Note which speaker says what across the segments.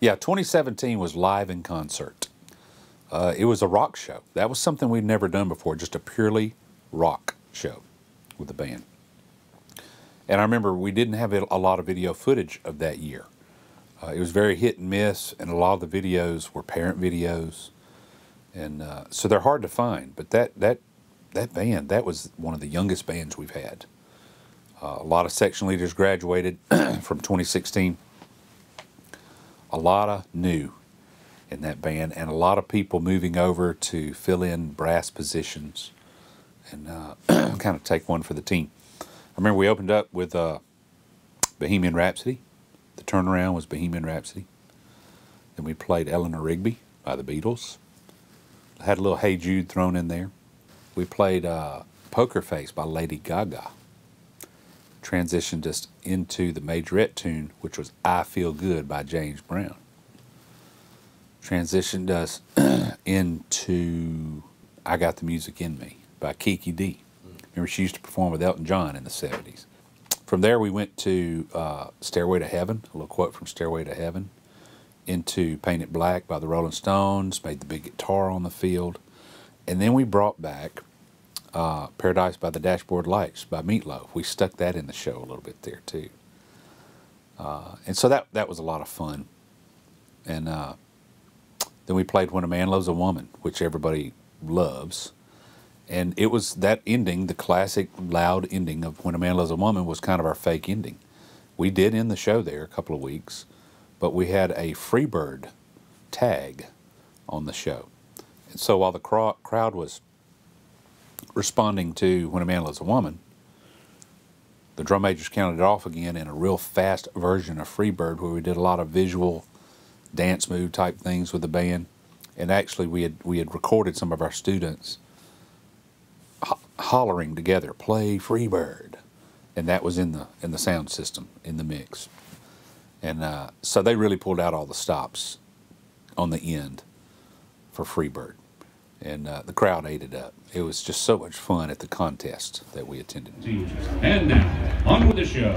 Speaker 1: Yeah, 2017 was live in concert. It was a rock show. That was something we'd never done before, just a purely rock show with the band. And I remember we didn't have a lot of video footage of that year. It was very hit and miss, and a lot of the videos were parent videos. And so they're hard to find. But that band, that was one of the youngest bands we've had. A lot of section leaders graduated from 2016. A lot of new in that band, and a lot of people moving over to fill in brass positions and kind of take one for the team. I remember we opened up with Bohemian Rhapsody. The turnaround was Bohemian Rhapsody. Then we played Eleanor Rigby by the Beatles. Had a little Hey Jude thrown in there. We played Poker Face by Lady Gaga. Transitioned us into the majorette tune, which was I Feel Good by James Brown. Transitioned us into I Got the Music in Me by Kiki D. Remember, she used to perform with Elton John in the 70s. From there, we went to Stairway to Heaven, a little quote from Stairway to Heaven, into Paint It Black by the Rolling Stones, made the big guitar on the field, and then we brought back Paradise by the Dashboard Lights by Meatloaf. We stuck that in the show a little bit there, too. And so that was a lot of fun. And then we played When a Man Loves a Woman, which everybody loves. And it was that ending, the classic loud ending of When a Man Loves a Woman, was kind of our fake ending. We did end the show there a couple of weeks, but we had a Freebird tag on the show. And so while the crowd was responding to When a Man Loves a Woman, the drum majors counted it off again in a real fast version of Freebird, where we did a lot of visual dance move type things with the band. And actually we had recorded some of our students hollering together, "Play Freebird," and that was in the sound system in the mix. And so they really pulled out all the stops on the end for Freebird, and the crowd ate it up. It was just so much fun at the contest that we attended.
Speaker 2: And now, on with the show.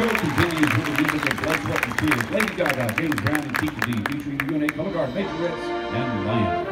Speaker 2: show continues with the music of Blood, Sweat, and Tears, Lady Gaga, James Brown, and Kiki D, featuring the UNA Color Guard Majorettes and Lions.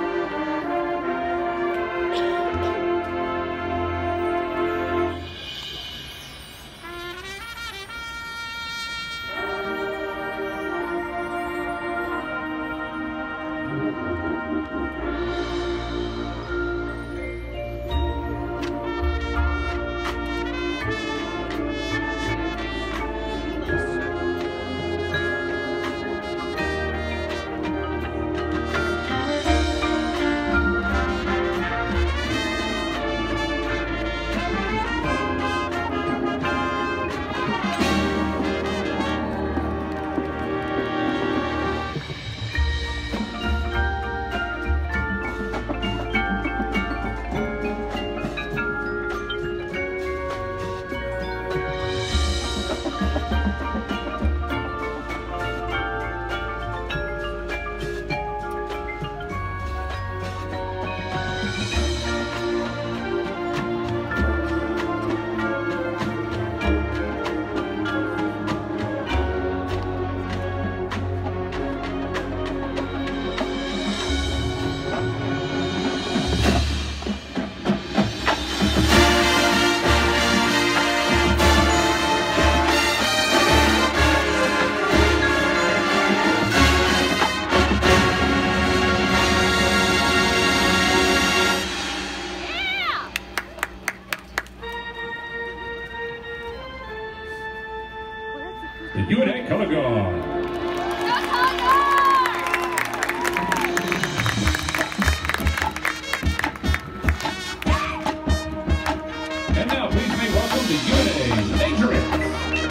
Speaker 2: The UNA Color Guard. And now please may welcome the UNA Majorettes.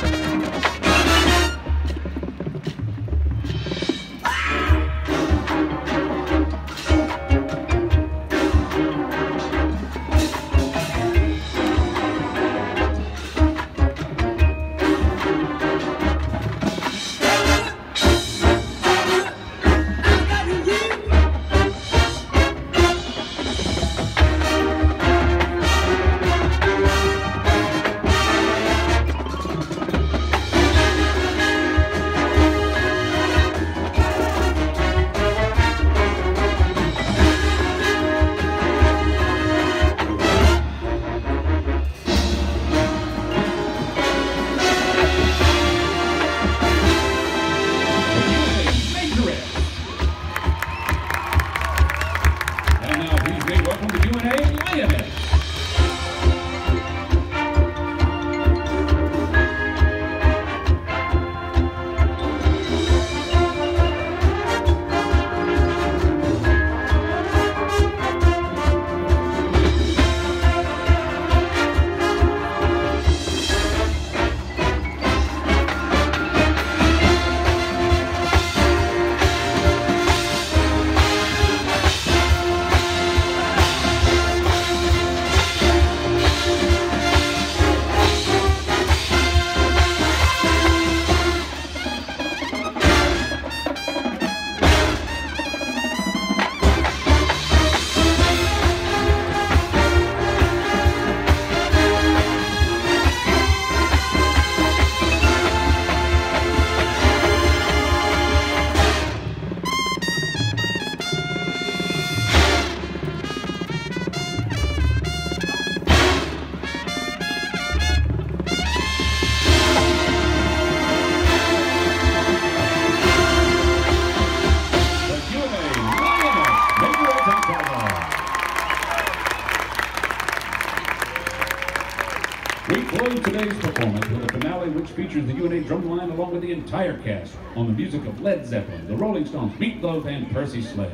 Speaker 2: We close today's performance with a finale which features the UNA drumline along with the entire cast on the music of Led Zeppelin, the Rolling Stones, Meat Loaf, and Percy Sledge.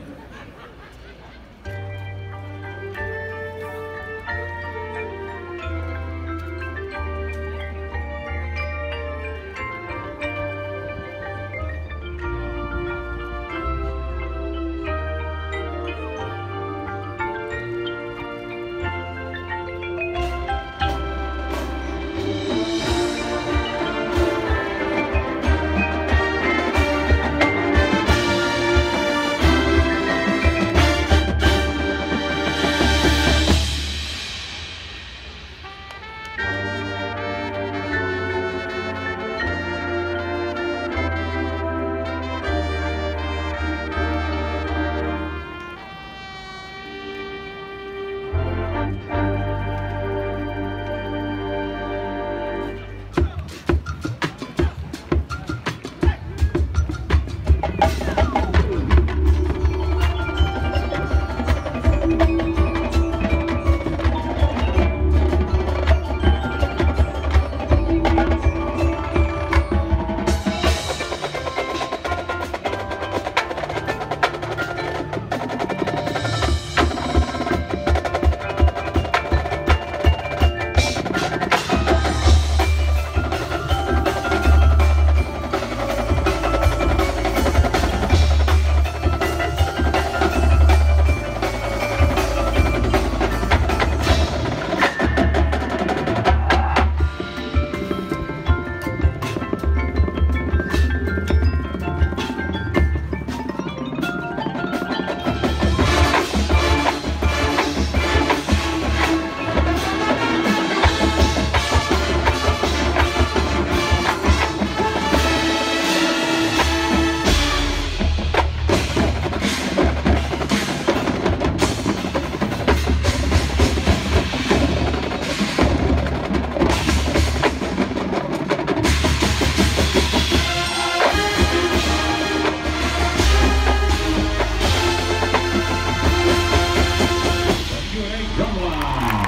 Speaker 2: UNA Drumline.